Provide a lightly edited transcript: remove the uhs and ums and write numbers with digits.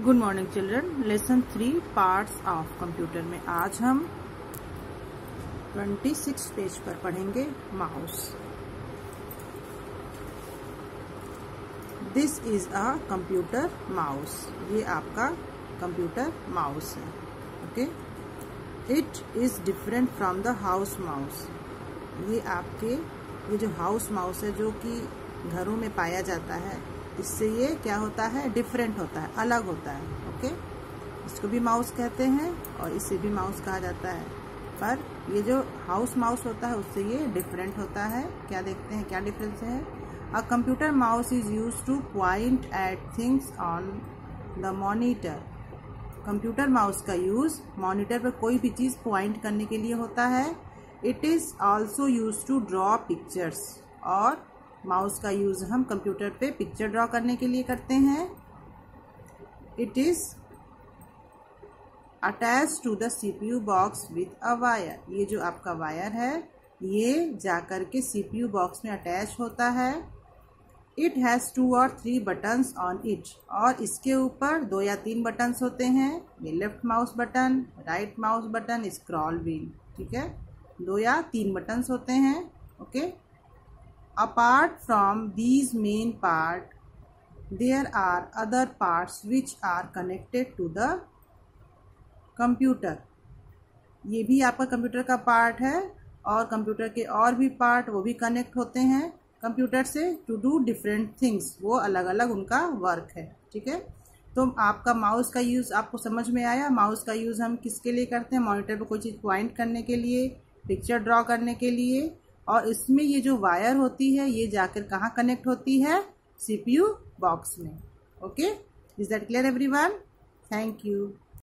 Good morning children. Lesson 3 parts of computer में आज हम 26 पेज पर पढ़ेंगे mouse. This is a computer mouse. ये आपका कंप्यूटर माउस है। Okay, it is different from the house mouse. ये जो हाउस माउस है जो कि घरों में पाया जाता है, इससे ये क्या होता है, डिफरेंट होता है, अलग होता है। ओके, इसको भी माउस कहते हैं और इसे भी माउस कहा जाता है, पर ये जो हाउस माउस होता है उससे ये डिफरेंट होता है। क्या देखते हैं, क्या डिफरेंस है। A computer mouse is used to point at things on the monitor. Computer mouse का यूज मॉनिटर पर कोई भी चीज पॉइंट करने के लिए होता है। It is also use to draw pictures. और माउस का यूज हम कंप्यूटर पे पिक्चर ड्रॉ करने के लिए करते हैं। It is attach to the CPU box with a wire. ये जो आपका वायर है ये जाकर के सीपीयू बॉक्स में अटैच होता है। इट हैज 2 और 3 बटन्स ऑन इट। और इसके ऊपर 2 या 3 बटन्स होते हैं। ये left mouse button, right mouse button, scroll wheel. ठीक है, 2 या 3 बटन्स होते हैं। Okay, apart from these main part, there are other parts which are connected to the computer. ये भी आपका कंप्यूटर का पार्ट है और कंप्यूटर के और भी पार्ट वो भी कनेक्ट होते हैं कंप्यूटर से टू डू डिफरेंट थिंग्स। वो अलग अलग उनका वर्क है। ठीक है, तो आपका माउस का यूज़ आपको समझ में आया। माउस का यूज़ हम किसके लिए करते हैं, मॉनिटर पर कोई चीज़ पॉइंट करने के लिए, पिक्चर ड्रॉ करने के लिए। और इसमें ये जो वायर होती है ये जाकर कहाँ कनेक्ट होती है, सीपीयू बॉक्स में। Okay, is that clear everyone? Thank you.